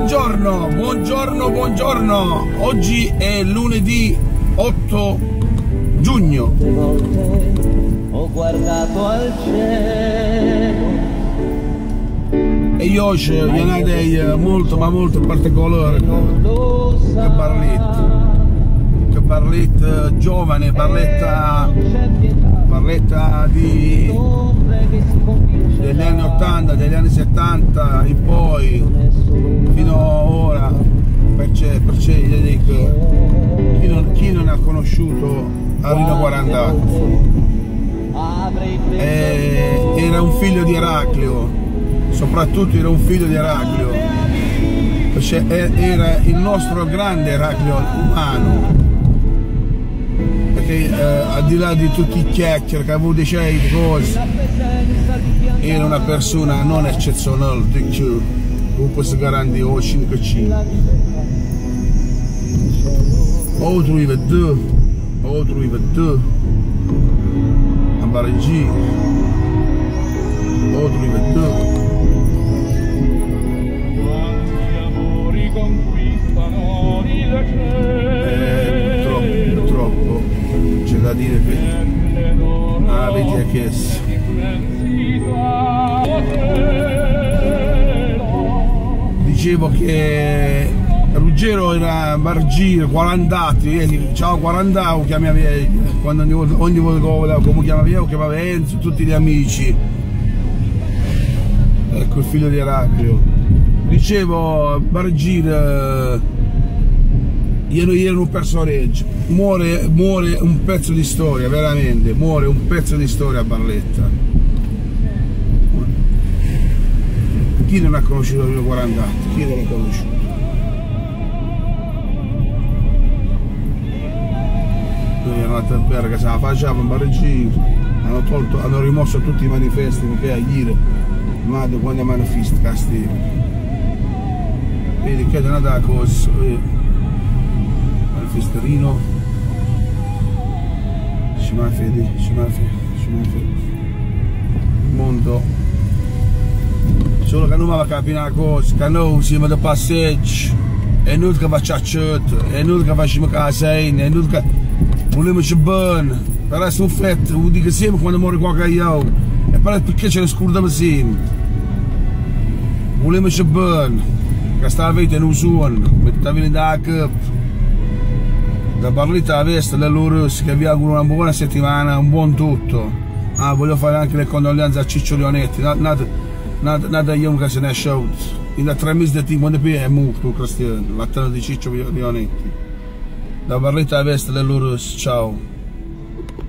Buongiorno, buongiorno, buongiorno. Oggi è lunedì 8 giugno. Ho guardato al cielo E io oggi vi ho detto molto ma molto particolare che Barletta giovane, Barletta degli anni 80, degli anni 70 in poi fino a ora, perché gli dico chi non ha conosciuto Arino Guarandati. Era un figlio di Eraclio, soprattutto era un figlio di Eraclio, perché era il nostro grande Eraclio umano, perché al di là di tutti i chiacchiere che avevo detto cose, era una persona non eccezionale, come posso garantire o 5-5. Outro i vedere, a Barigi, outro i vedere. Purtroppo c'è da dire che avete chiesto. Dicevo che Ruggero era Bargiro, 40 anni, ciao 40 anni, chiamava quando ogni volta come chiamava io, chiamava Enzo, tutti gli amici. Ecco il figlio di Eraclio. Dicevo Bargiro ieri un personaggio, muore un pezzo di storia, veramente, muore un pezzo di storia a Barletta. Chi non ha conosciuto Arino Guarandati? Chi non l'ha conosciuto? Noi eravamo andati a bere che se la facciamo in Barigi, hanno rimosso tutti i manifesti perché a ieri, ma quando manifesti castigo. Vedi che è una cosa, manifesterino, ci manfedi, il mondo. Solo che non mi va a capire una cosa, che noi siamo da passeggio, è noi che facciamo, è noi che facciamo casine, è noi che vogliamo bene, però è un fatto, lo dico sempre quando muore qualche io, e però perché ce ne scordiamo sempre, vogliamo bene, che sta vita non suona, mettete da capo, da Barletta a Vesta, da loro che vi auguro una buona settimana, un buon tutto, voglio fare anche le condoglianze a Ciccio Leonetti, nada io che se ne è sciolto, in 3 mesi di tempo quando è morto Cristiano, la terra di Ciccio Leonetti. Da Barletta a Vesta, da loro ciao.